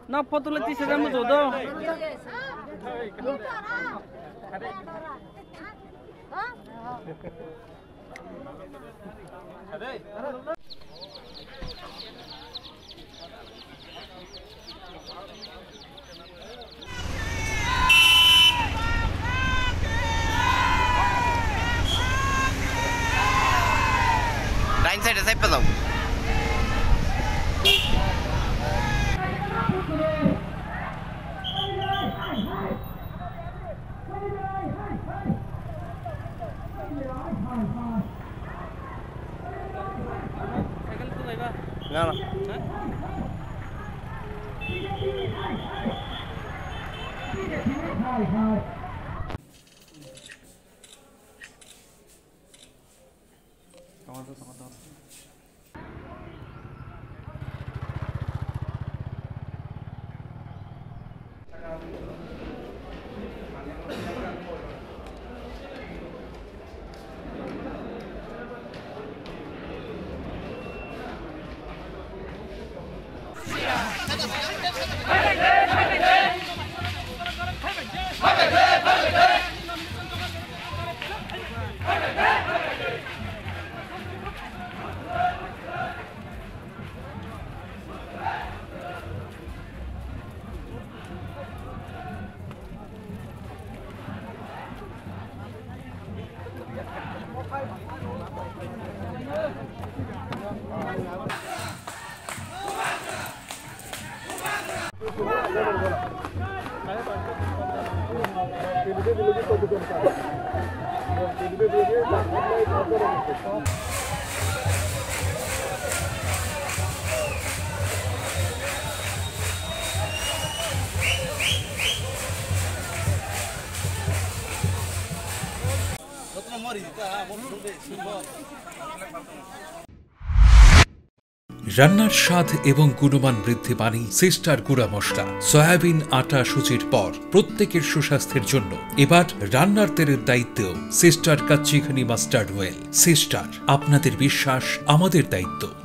ना पतुले 30,000 में दो दो Right side पे जाओ ना ना রান্নার স্বাদ এবং গুণমান বৃদ্ধি পানি সিস্টার গুঁড়া মশলা সয়াবিন আটা সুজির পর প্রত্যেকের সুস্বাস্থ্যের জন্য এবার রান্নার তেলের দায়িত্বেও sister kachchi ghani mustard oil. Sister, আপনাদের বিশ্বাস আমাদের দায়িত্ব।